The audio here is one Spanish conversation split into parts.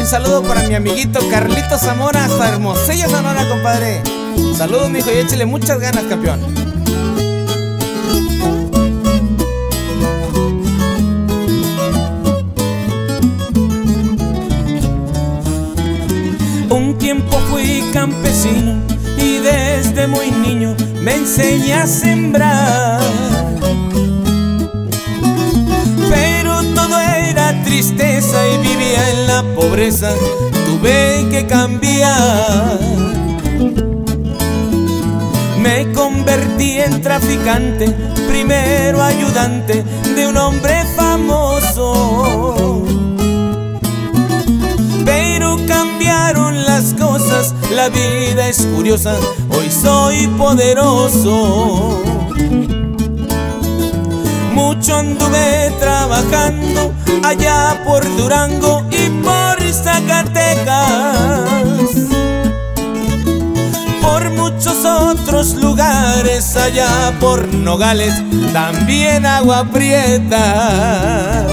un saludo para mi amiguito Carlito Zamora hasta Hermosillo, Sonora, compadre. Saludos, mijo, y échale muchas ganas, campeón. Un tiempo fui campesino y desde muy niño me enseñé a sembrar, pero todo era tristeza y vivía en la pobreza. Tuve que cambiar. Me convertí en traficante, primero ayudante de un hombre famoso. Pero cambiaron las cosas, la vida es curiosa, hoy soy poderoso. Mucho anduve trabajando allá por Durango y por Zacatecas, por muchos otros lugares allá por Nogales, también Agua Prieta.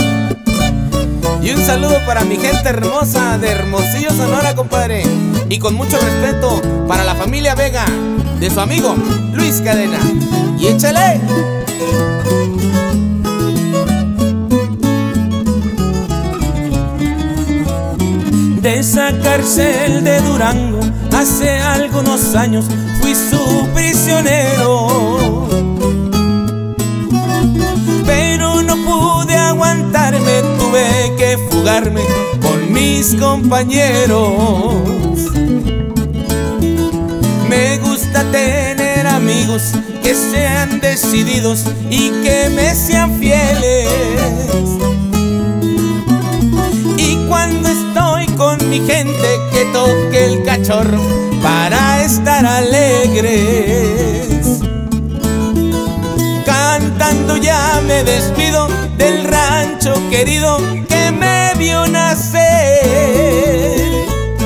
Y un saludo para mi gente hermosa de Hermosillo, Sonora, compadre. Y con mucho respeto para la familia Vega, de su amigo Luis Cadena. ¡Y échale! De esa cárcel de Durango, hace algunos años fui su prisionero, pero no pude aguantarme, tuve que fugarme con mis compañeros. Me gusta tener amigos que sean decididos y que me sean fieles. Y cuando estoy con mi gente, que toque el cachorro para estar alegres. Cantando ya me despido del rancho querido que me vio nacer.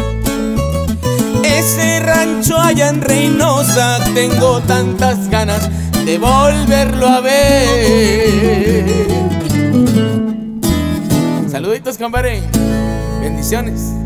Ese rancho allá en Reynosa, tengo tantas ganas de volverlo a ver. Saluditos, compadre. Bendiciones.